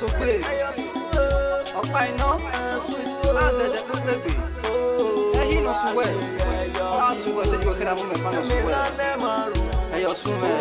so play. I know. As the baby. He knows well. I swear that you can have a man of swear. Ehiosumhen.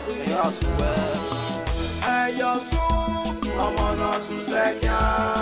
Ehiosumhen. I'm on us who's like ya.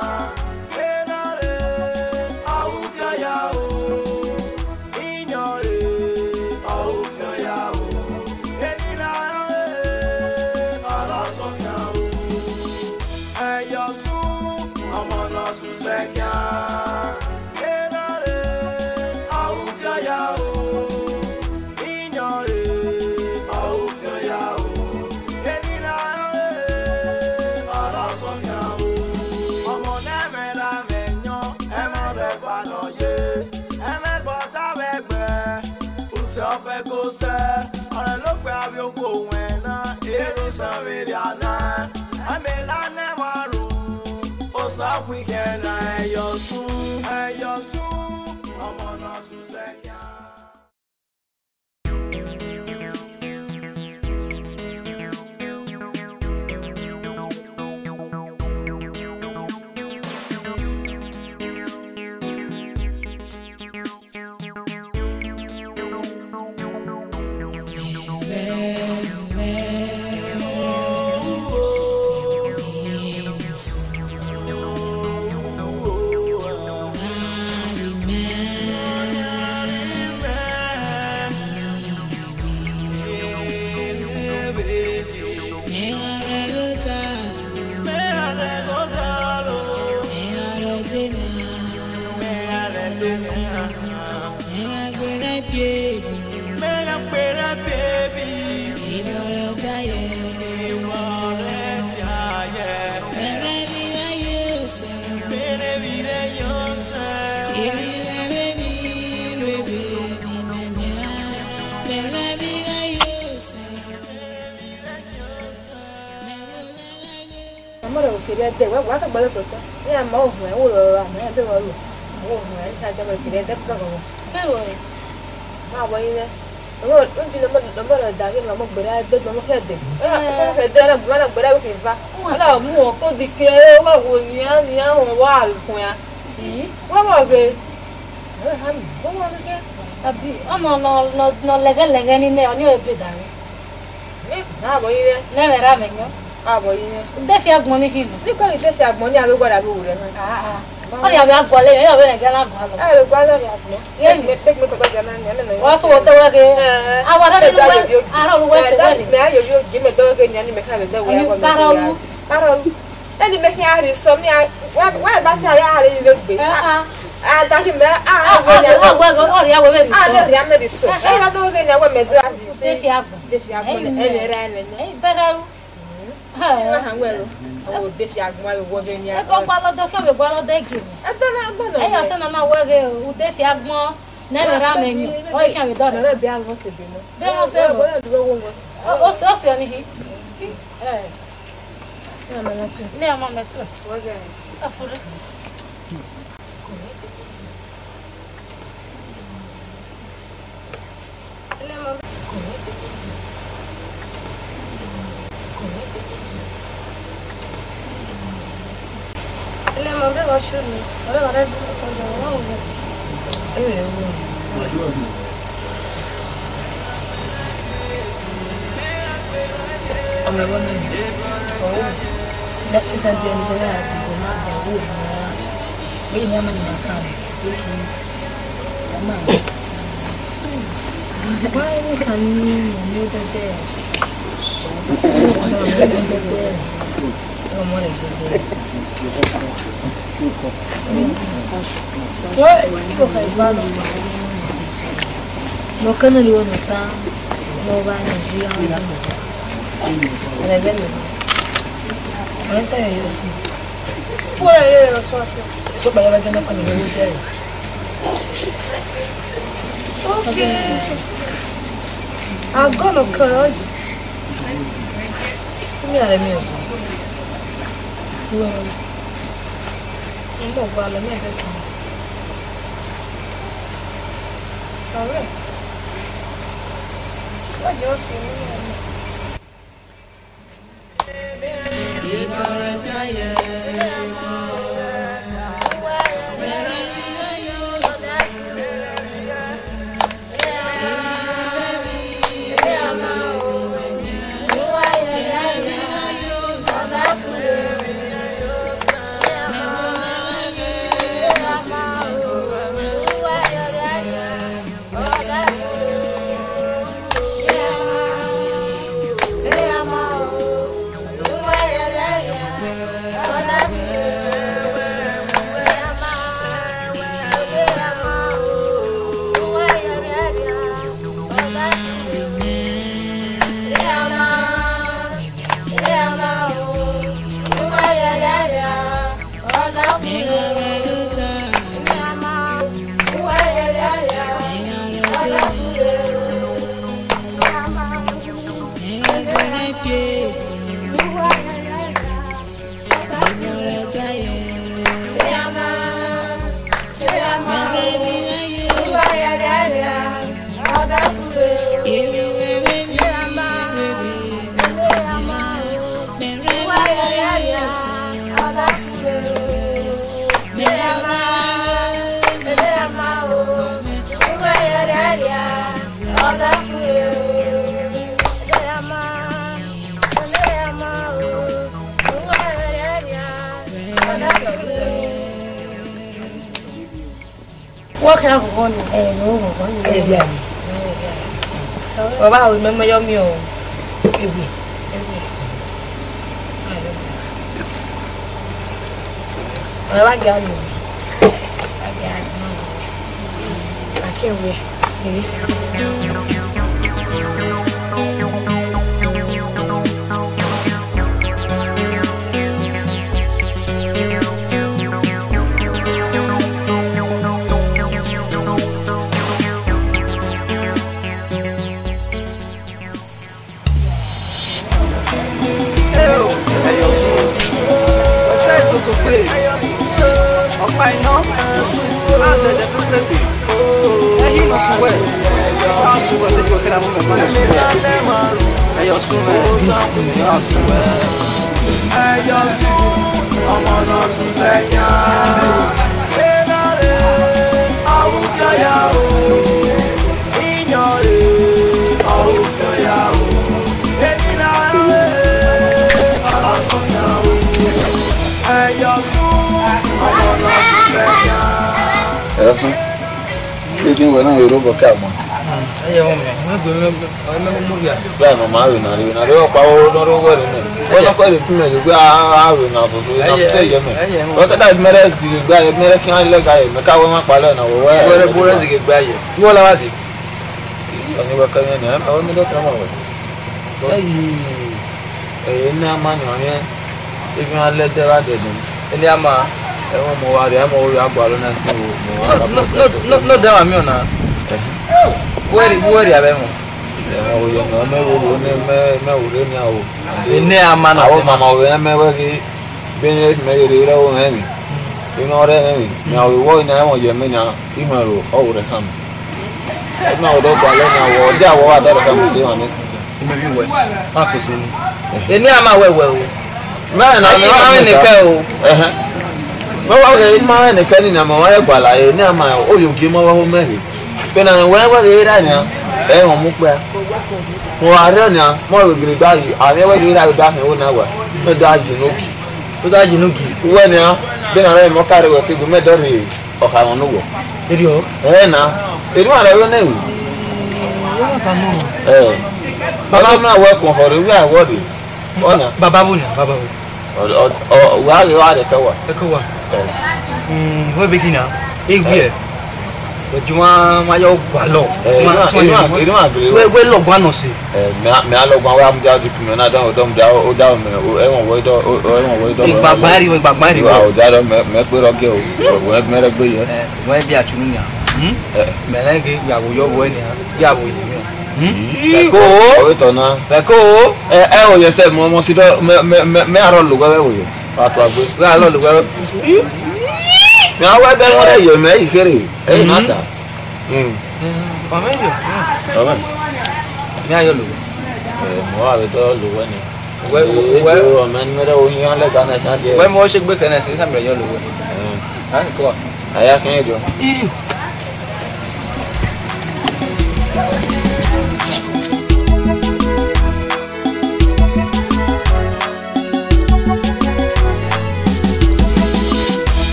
Weekend, Ehiosumhen, I'm on us who's like ya. Queria ter uma guarda para toda. E a mão foi o lá, né? Deu o não tá já vai querer ter para como. Quero. Ah, vai né. Eu vi não dar que não beira, deu não quer ter. Ah, quer ter na beira o que vai. Olha, mo ko de que eu vou nia o wal com ya. E vamos ver. Vamos ver. Abi, no legal ni ne oni o pedal. Ah, vai né. Não era melhor. Ah, boy, defi agboni hilo. Ni ko defi agboni abe gbara be wure na. Oni abe agole, e abe na gala agolo. Eh, gbara ya agbo. Ye me pek me ko gba na ni na. Wa so to wa ge. Awara ni lu ara lu wa se wa ni. Me ayo yo ji me do ge ni me ka be do we agbo. Paralu. Eni me ki ari so ni wa ba ti ya ari lo gbe. Da ki me ori awo be ni so. Ori ya me di so. E ba do ge ni awo me do ari so. Defi agbo. Eni ra ni. Paralu. Oh, this young man was in here. I don't want to have a ball of the game. I don't know. I also know where the young man never ran you. Oh, I can't be done. I'll be able to be. There was also on him. No, Mamma, too. Was it a fool? I'm sure. That is at the end of the day. We never why can you know the day? No kana liwa nota no ba na jiya ana gani wala sai ya su pura yeye so ba yana gana family ni sai okay I'm gonna call mi are mi oso no vale mi es eso a ver Dios mío. What can I go on? Baba, I remember your meal. I got you. I can't wait. Esan, you were not a robot camera. I remember movie. Yeah, no, Marvin, I don't power, not over. Well, I call it female, you are now for what that matters, you got American like I, Macau, Palana, where the boys get by you. You all about it. You were coming in, I only got come over. Hey, no money on here. If you had let the other than Eliama. I'm all about no, damn, you know. Where are you? Man, I Mamma, when I'm ever been made it all heavy. You know, now we won't have your mina, email over the come. No, don't call it now, or that come see on it. Maybe what? Marcus, in Yama, well, man, I'm in the cow. No, okay, my and the canning am away while I near my oh, you give my home married. When I went away, I won't move back. For I don't know, more will be value. I never did out that one hour. No, that you know. Without you know, when then I am more carried with people, Medori or I don't know. Did you? Eh, now, they don't have your name. But I'm not working for the real body. Bababuna, Bababu. Or while you are the tower. We're beginning. But you want my old balloon. You don't agree. We're low one or see. Now, I'm just and I don't down, Babari with Babari. That don't make good or go. We've met a good year. Where be at you? Melagi, your way. Yabu. Go. Oh, you said, Momosito, may I don't look away. Now, I don't want you may hear it. Hey, matter. Now you look. More with all the winning. Well, man, when more should be can I say something? I can't do.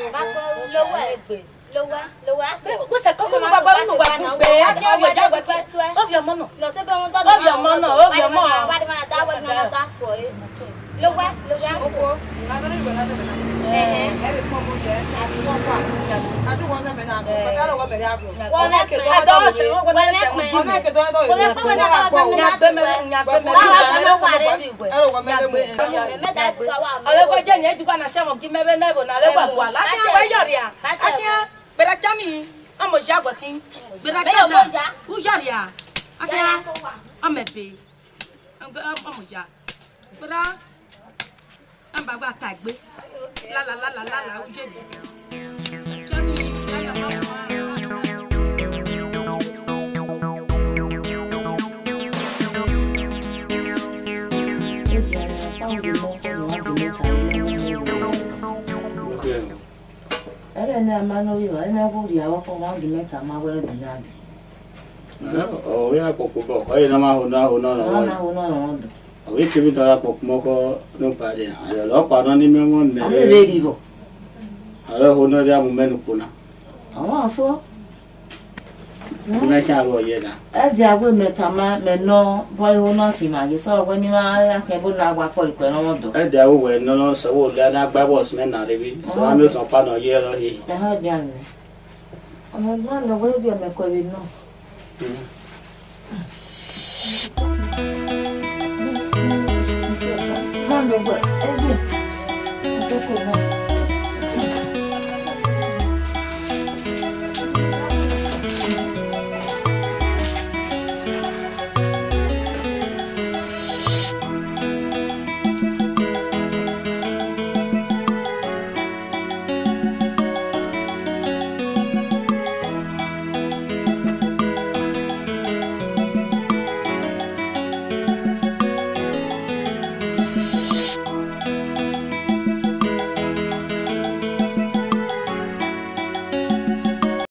lâu quá cô sẽ có con bà nó bà nó bé cho giờ cho bà ốp giờ món nó sẽ bông to ốp giờ món ốp giờ món ba đi mà tao bên nào tao tuổi lâu quá anh bà qua cài gbé la u jẹ ni Era na mano yo, na buri awa ko wangi meta ma wele dinadi. Oh ya pokubo, ai na ma hona No. Awi kibi tara pokmoko no pare. Ayo lo pana ni memo ne. Abe ready bo. Ayo hona ya mumenu kuna. Awon afo. Kuna cha lo ye da. E di agwe meta ma me no boy hono ki ma ye so gwe ni ma ya ke bo na agwa fo iko no do. E da wo we no so wo la na gba boss me na rebi. So ami o ton pa no ye lo hi. E ha bia ni. Omo na no we bia me ko bi no. Mande gwe.